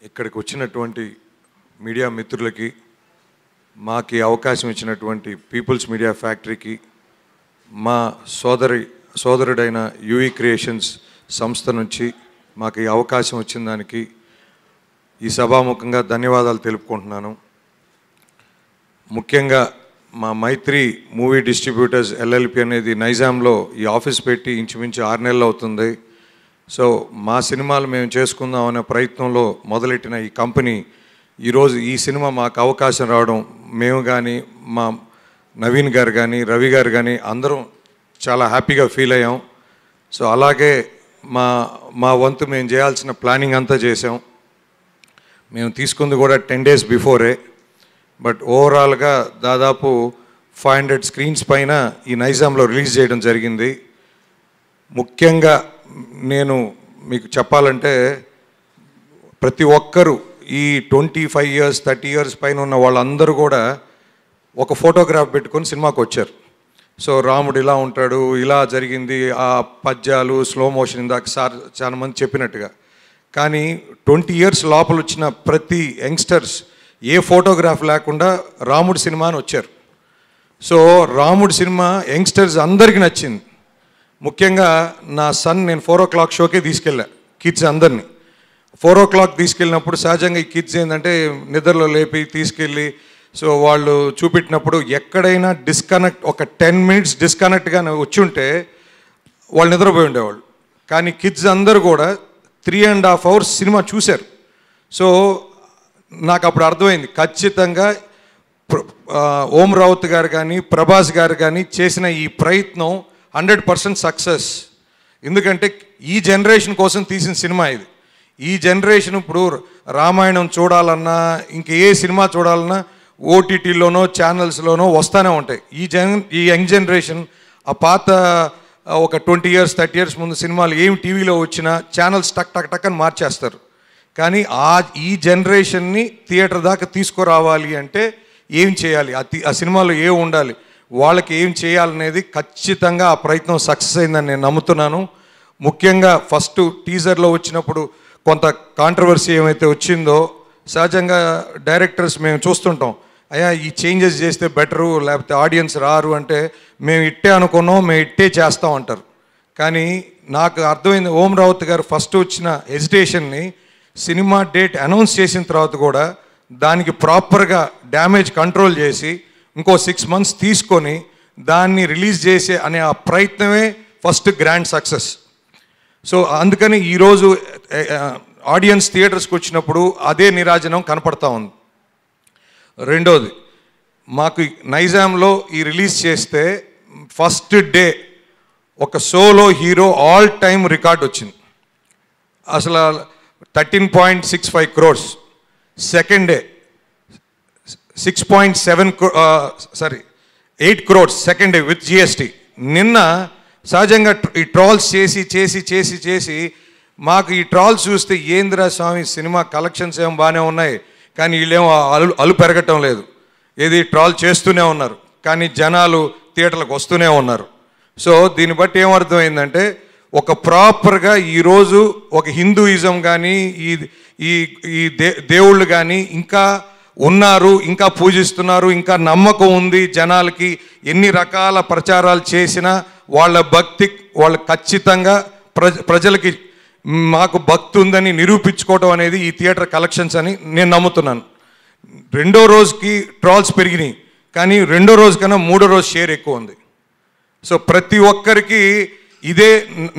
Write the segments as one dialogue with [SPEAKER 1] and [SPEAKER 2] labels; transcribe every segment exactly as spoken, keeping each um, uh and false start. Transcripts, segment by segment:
[SPEAKER 1] ఇక్కడికి వచ్చినటువంటి మీడియా మిత్రులకి, మాకి అవకాశం ఇచ్చినటువంటి పీపుల్స్ మీడియా ఫ్యాక్టరీకి, మా సోదరి సోదరుడైన యూఈ క్రియేషన్స్ సంస్థ నుంచి మాకు ఈ అవకాశం వచ్చిన దానికి ఈ సభాముఖంగా ధన్యవాదాలు తెలుపుకుంటున్నాను. ముఖ్యంగా మా మైత్రి మూవీ డిస్ట్రిబ్యూటర్స్ ఎల్ఎల్పి అనేది నైజాంలో ఈ ఆఫీస్ పెట్టి ఇంచుమించు ఆరు నెలలు అవుతుంది. సో మా సినిమాలు మేము చేసుకుందాం అనే ప్రయత్నంలో మొదలెట్టిన ఈ కంపెనీ ఈరోజు ఈ సినిమా మాకు అవకాశం రావడం, మేము కానీ మా నవీన్ గారు కానీ రవి గారు కానీ అందరం చాలా హ్యాపీగా ఫీల్ అయ్యాం. సో అలాగే మా మా వంతు మేము చేయాల్సిన ప్లానింగ్ అంతా చేసాం. మేము తీసుకుంది కూడా టెన్ డేస్ బిఫోరే. బట్ ఓవరాల్గా దాదాపు ఫైవ్ హండ్రెడ్ స్క్రీన్స్ పైన ఈ నైజాంలో రిలీజ్ చేయడం జరిగింది. ముఖ్యంగా నేను మీకు చెప్పాలంటే ప్రతి ఒక్కరూ ఈ twenty five years thirty years పైన ఉన్న వాళ్ళందరూ కూడా ఒక ఫోటోగ్రాఫ్ పెట్టుకొని సినిమాకి వచ్చారు. సో రాముడు ఇలా ఉంటాడు, ఇలా జరిగింది, ఆ పద్యాలు స్లో మోషన్ ఇందాక సార్ చాలా మంది చెప్పినట్టుగా. కానీ ట్వంటీ ఇయర్స్ లోపల వచ్చిన ప్రతి యంగ్స్టర్స్ ఏ ఫోటోగ్రాఫ్ లేకుండా రాముడు సినిమా అని వచ్చారు. సో రాముడు సినిమా యంగ్స్టర్స్ అందరికీ నచ్చింది. ముఖ్యంగా నా సన్ నేను ఫోర్ ఓ క్లాక్ షోకే తీసుకెళ్ళా కిడ్స్ అందరినీ. ఫోర్ ఓ క్లాక్ తీసుకెళ్ళినప్పుడు సహజంగా ఈ కిడ్స్ ఏంటంటే నిద్రలో లేపి తీసుకెళ్ళి సో వాళ్ళు చూపెట్టినప్పుడు ఎక్కడైనా డిస్కనెక్ట్ ఒక టెన్ మినిట్స్ డిస్కనెక్ట్గా వచ్చి ఉంటే వాళ్ళు నిద్రపోయి ఉండేవాళ్ళు. కానీ కిడ్స్ అందరూ కూడా three and half hours cinema చూశారు. సో నాకు అప్పుడు అర్థమైంది ఖచ్చితంగా ఓం రౌత్ గారు కానీ ప్రభాస్ గారు కానీ చేసిన ఈ ప్రయత్నం హండ్రెడ్ పర్సెంట్ సక్సెస్. ఎందుకంటే ఈ జనరేషన్ కోసం తీసిన సినిమా ఇది. ఈ జనరేషన్ ఇప్పుడు రామాయణం చూడాలన్నా ఇంక ఏ సినిమా చూడాలన్నా ఓటీటీలోనో ఛానల్స్లోనో వస్తూనే ఉంటాయి. ఈ జన్ ఈ యంగ్ జనరేషన్ ఆ పాత ఒక ట్వంటీ ఇయర్స్ థర్టీ ఇయర్స్ ముందు సినిమాలు ఏమి టీవీలో వచ్చినా ఛానల్స్ టక్ టక్ టక్ అని మార్చేస్తారు. కానీ ఆ ఈ జనరేషన్ని థియేటర్ దాకా తీసుకురావాలి అంటే ఏం చేయాలి, ఆ ఆ సినిమాలో ఏం ఉండాలి, వాళ్ళకి ఏం చేయాలనేది ఖచ్చితంగా ఆ ప్రయత్నం సక్సెస్ అయిందని నేను నమ్ముతున్నాను. ముఖ్యంగా ఫస్ట్ టీజర్లో వచ్చినప్పుడు కొంత కాంట్రవర్సీ ఏమైతే వచ్చిందో సహజంగా డైరెక్టర్స్ మేము చూస్తుంటాం, అయ్యా ఈ చేంజెస్ చేస్తే బెటరు లేకపోతే ఆడియన్స్ రారు అంటే మేము ఇట్టే అనుకున్నాం, మేము ఇట్టే చేస్తాం అంటారు. కానీ నాకు అర్థమైంది ఓం రావుత్ గారు ఫస్ట్ వచ్చిన హెజిటేషన్ని సినిమా డేట్ అనౌన్స్ చేసిన తర్వాత కూడా దానికి ప్రాపర్గా డ్యామేజ్ కంట్రోల్ చేసి ఇంకో సిక్స్ మంత్స్ తీసుకొని దాన్ని రిలీజ్ చేసే అనే ఆ ప్రయత్నమే ఫస్ట్ గ్రాండ్ సక్సెస్. సో అందుకని ఈరోజు ఆడియన్స్ థియేటర్స్కి వచ్చినప్పుడు అదే నీరాజనం కనపడతా ఉంది. రెండోది, మాకు నైజాంలో ఈ రిలీజ్ చేస్తే ఫస్ట్ డే ఒక solo hero all time record వచ్చింది. అసలు thirteen point six five crores. Second day six point seven sorry eight crores second day with GST. నిన్న సహజంగా ఈ ట్రాల్స్ చేసి చేసి చేసి చేసి మాకు ఈ ట్రాల్స్ చూస్తే ఏంద్రా స్వామి సినిమా కలెక్షన్స్ ఏమో బాగానే ఉన్నాయి కానీ వీళ్ళేమో అలు అలు పెరగటం లేదు, ఏది ట్రాల్ చేస్తూనే ఉన్నారు కానీ జనాలు థియేటర్లకు వస్తూనే ఉన్నారు. సో దీన్ని బట్టి ఏమర్థమైందంటే ఒక ప్రాపర్గా ఈరోజు ఒక హిందూయిజం కానీ ఈ ఈ ఈ దే దేవుళ్ళు కానీ ఇంకా ఉన్నారు, ఇంకా పూజిస్తున్నారు, ఇంకా నమ్మకం ఉంది జనాలకి. ఎన్ని రకాల ప్రచారాలు చేసినా వాళ్ళ భక్తి వాళ్ళు ఖచ్చితంగా ప్రజ ప్రజలకి మాకు భక్తి ఉందని నిరూపించుకోవడం అనేది ఈ థియేటర్ కలెక్షన్స్ అని నేను నమ్ముతున్నాను. రెండో రోజుకి ట్రాల్స్ పెరిగినాయి కానీ రెండో రోజు కన్నా మూడో రోజు షేర్ ఎక్కువ ఉంది. సో ప్రతి ఒక్కరికి ఇదే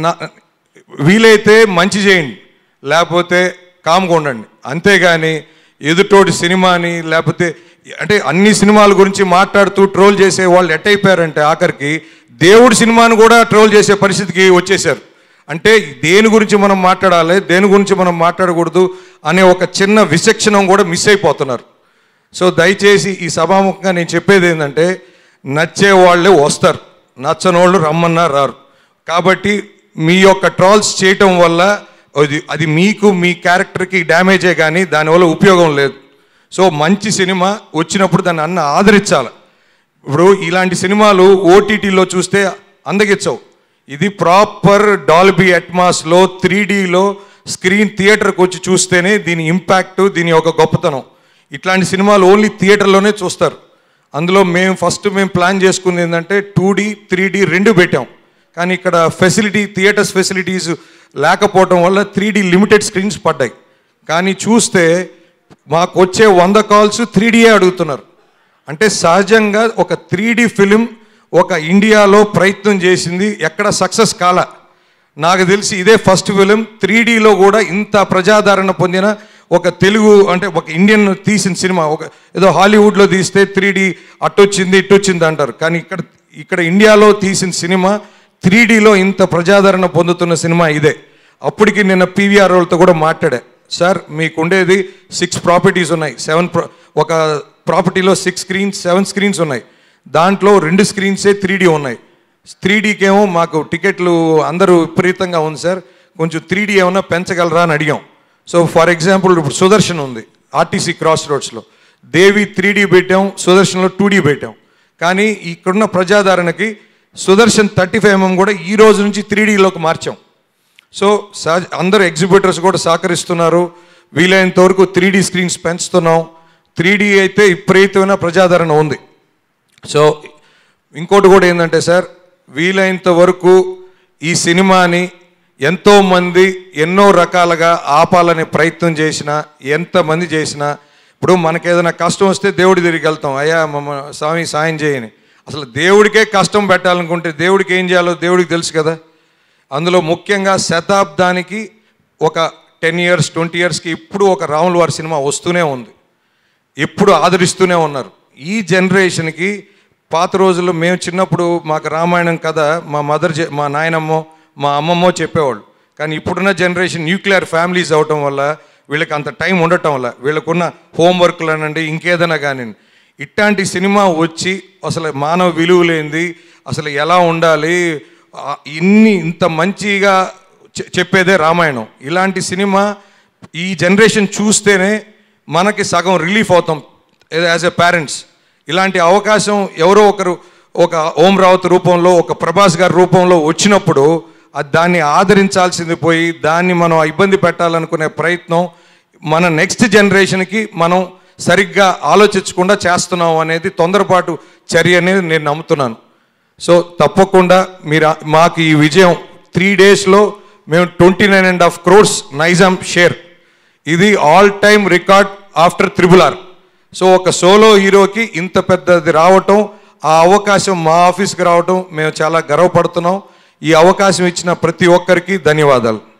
[SPEAKER 1] వీలైతే మంచి చేయండి, లేకపోతే కామ్గా ఉండండి. అంతేగాని ఎదుటోటి సినిమాని లేకపోతే అంటే అన్ని సినిమాల గురించి మాట్లాడుతూ ట్రోల్ చేసే వాళ్ళు ఎట్టయిపోయారంటే ఆఖరికి దేవుడి సినిమాను కూడా ట్రోల్ చేసే పరిస్థితికి వచ్చేసారు. అంటే దేని గురించి మనం మాట్లాడాలి, దేని గురించి మనం మాట్లాడకూడదు అనే ఒక చిన్న విచక్షణం కూడా మిస్ అయిపోతున్నారు. సో దయచేసి ఈ సభాముఖంగా నేను చెప్పేది ఏంటంటే నచ్చే వాళ్ళే వస్తారు, నచ్చని వాళ్ళు రమ్మన్నా రారు. కాబట్టి మీ యొక్క ట్రాల్స్ చేయటం వల్ల అది అది మీకు మీ క్యారెక్టర్కి డ్యామేజే కానీ దానివల్ల ఉపయోగం లేదు. సో మంచి సినిమా వచ్చినప్పుడు దాన్ని అన్న ఆదరించాలి. ఇప్పుడు ఇలాంటి సినిమాలు ఓటీటీలో చూస్తే అందగిచ్చవు. ఇది ప్రాపర్ డాల్బీ అట్మాస్లో త్రీ డీలో స్క్రీన్ థియేటర్కి వచ్చి చూస్తేనే దీని ఇంపాక్ట్, దీని యొక్క గొప్పతనం. ఇట్లాంటి సినిమాలు ఓన్లీ థియేటర్లోనే చూస్తారు. అందులో మేము ఫస్ట్ మేము ప్లాన్ చేసుకుంది ఏంటంటే టూ డీ త్రీ డీ రెండు పెట్టాం. కానీ ఇక్కడ ఫెసిలిటీ థియేటర్స్ ఫెసిలిటీస్ లేకపోవడం వల్ల త్రీ డీ లిమిటెడ్ స్క్రీన్స్ పడ్డాయి. కానీ చూస్తే మాకు వచ్చే వంద కాల్స్ త్రీ డీయే అడుగుతున్నారు. అంటే సహజంగా ఒక త్రీ డీ ఫిలిం ఒక ఇండియాలో ప్రయత్నం చేసింది, ఎక్కడ సక్సెస్ కాల. నాకు తెలిసి ఇదే ఫస్ట్ ఫిలిం త్రీ డీలో కూడా ఇంత ప్రజాదరణ పొందిన ఒక తెలుగు, అంటే ఒక ఇండియన్ తీసిన సినిమా. ఒక ఏదో హాలీవుడ్లో తీస్తే త్రీ డీ అట్టొచ్చింది ఇట్టొచ్చింది అంటారు, కానీ ఇక్కడ ఇక్కడ ఇండియాలో తీసిన సినిమా త్రీ డీలో ఇంత ప్రజాదరణ పొందుతున్న సినిమా ఇదే. అప్పటికి నిన్న పీవీఆర్ వాళ్ళతో కూడా మాట్లాడా, సార్ మీకు ఉండేది సిక్స్ ప్రాపర్టీస్ ఉన్నాయి, సెవెన్ ఒక ప్రాపర్టీలో సిక్స్ స్క్రీన్స్ సెవెన్ స్క్రీన్స్ ఉన్నాయి, దాంట్లో రెండు స్క్రీన్సే త్రీ డీ ఉన్నాయి. త్రీ డీకి ఏమో మాకు టికెట్లు అందరూ విపరీతంగా ఉంది సార్, కొంచెం త్రీ డీ ఏమన్నా పెంచగలరా అని అడిగాం. సో ఫర్ ఎగ్జాంపుల్ ఇప్పుడు సుదర్శన్ ఉంది ఆర్టీసీ క్రాస్ రోడ్స్లో, దేవి త్రీ డీ పెట్టాం, సుదర్శన్లో టూ డీ పెట్టాం. కానీ ఇక్కడున్న ప్రజాదరణకి సుదర్శన్ థర్టీ ఫైవ్ ఎంఎం కూడా ఈ రోజు నుంచి త్రీ డీలోకి మార్చాం. సో సహజ అందరూ ఎగ్జిబిటర్స్ కూడా సహకరిస్తున్నారు, వీలైనంత వరకు త్రీ డీ స్క్రీన్స్ పెంచుతున్నాం. త్రీ డీ అయితే విపరీతమైన ప్రజాదరణ ఉంది. సో ఇంకోటి కూడా ఏంటంటే సార్, వీలైనంత వరకు ఈ సినిమాని ఎంతోమంది ఎన్నో రకాలుగా ఆపాలనే ప్రయత్నం చేసినా, ఎంతమంది చేసినా, ఇప్పుడు మనకేదైనా కష్టం వస్తే దేవుడి దగ్గరికి వెళ్తాం, అయ్యా మమ్మ స్వామి సాయం చేయని. అసలు దేవుడికే కష్టం పెట్టాలనుకుంటే దేవుడికి ఏం చేయాలో దేవుడికి తెలుసు కదా. అందులో ముఖ్యంగా శతాబ్దానికి ఒక టెన్ ఇయర్స్ ట్వంటీ ఇయర్స్కి ఇప్పుడు ఒక రాముల వారి సినిమా వస్తూనే ఉంది, ఎప్పుడు ఆదరిస్తూనే ఉన్నారు. ఈ జనరేషన్కి పాత రోజుల్లో మేము చిన్నప్పుడు మాకు రామాయణం కథ మా మదర్ మా నాయనమ్మో మా అమ్మమ్మో చెప్పేవాళ్ళు. కానీ ఇప్పుడున్న జనరేషన్ న్యూక్లియర్ ఫ్యామిలీస్ అవటం వల్ల వీళ్ళకి అంత టైం ఉండటం వల్ల వీళ్ళకున్న హోంవర్క్లు అనండి ఇంకేదైనా కానీ ఇట్లాంటి సినిమా వచ్చి అసలు మానవ విలువలేంది, అసలు ఎలా ఉండాలి, ఇన్ని ఇంత మంచిగా చెప్పేదే రామాయణం. ఇలాంటి సినిమా ఈ జనరేషన్ చూస్తేనే మనకి సగం రిలీఫ్ అవుతాం యాజ్ ఎ పేరెంట్స్. ఇలాంటి అవకాశం ఎవరో ఒకరు ఒక ఓం రావుత్ రూపంలో, ఒక ప్రభాస్ గారి రూపంలో వచ్చినప్పుడు అది దాన్ని ఆదరించాల్సింది పోయి దాన్ని మనం ఇబ్బంది పెట్టాలనుకునే ప్రయత్నం మన నెక్స్ట్ జనరేషన్కి మనం సరిగ్గా ఆలోచించకుండా చేస్తున్నాం అనేది తొందరపాటు చర్య అనేది నేను నమ్ముతున్నాను. సో తప్పకుండా మీరు మాకు ఈ విజయం త్రీ డేస్లో మేము twenty nine and half crores Nizam share, ఇది all time record after triple R. So ఒక సోలో హీరోకి ఇంత పెద్దది రావటం, ఆ అవకాశం మా ఆఫీస్కి రావటం మేము చాలా గర్వపడుతున్నాం. ఈ అవకాశం ఇచ్చిన ప్రతి ఒక్కరికి ధన్యవాదాలు.